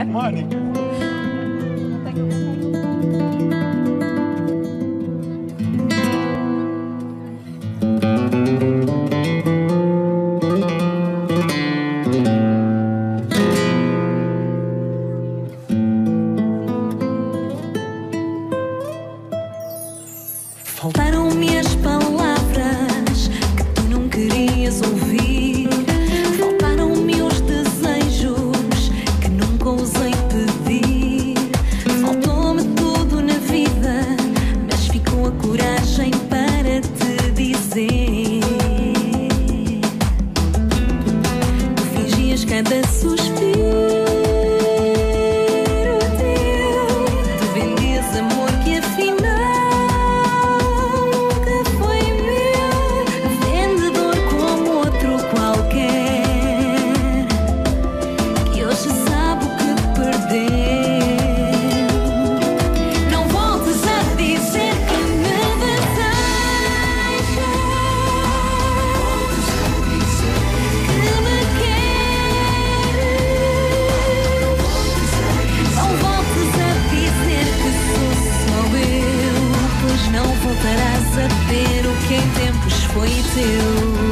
Mónica. Faltaram-me as palavras que tu não querias ouvir. Faltaram-me os desejos que nunca ousei pedir. Faltou-me tudo na vida, mas ficou a coragem para te dizer. Tu fingias cada suspiro teu, tu vendias amor que afinal voltarás a ter o que em tempos foi teu.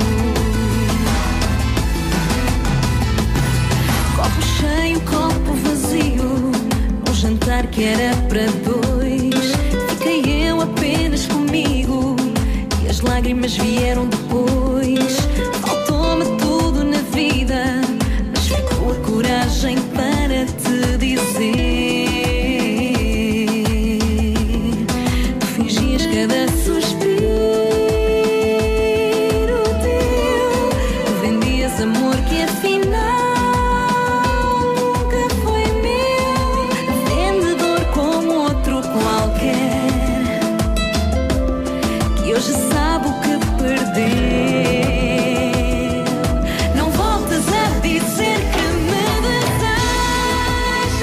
Copo cheio, copo vazio, um jantar que era para dois. Fiquei eu apenas comigo e as lágrimas vieram depois. Faltou-me tudo na vida, mas ficou a coragem para te dizer. Cada suspiro teu, tu vendias amor que afinal nunca foi meu. Vendedor como outro qualquer, que hoje sabe o que perdeu. Não voltas a dizer que me desejas,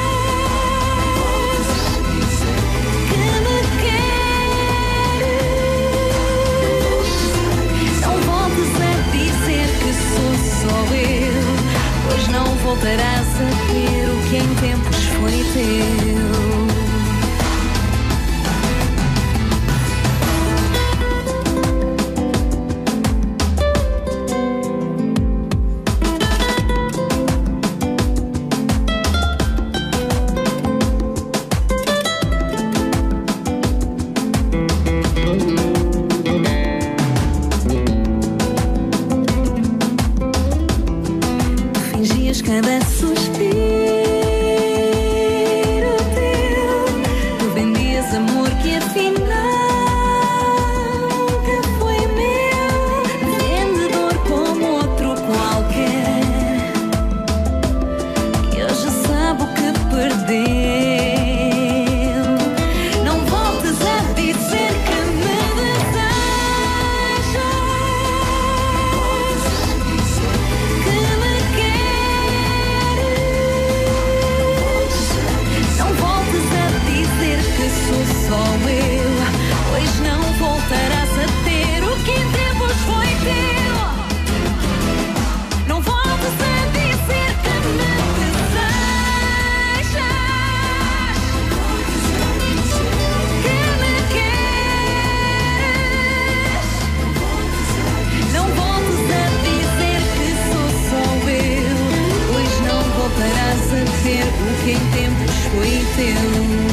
que me queres. Pois não voltarás a ter o que em tempos foi teu. Cada suspiro teu, tu vendias amor que afinal nunca foi meu. Vendedor como outro qualquer, que hoje sabe o que perdeu. Não voltes a dizer que me desejas, que me sou só eu, pois não voltarás a ter o que em tempos foi teu. Não voltes a dizer que me desejas, que me queres. Não voltes a dizer que sou só eu, pois não voltarás a ter o que em tempos foi teu.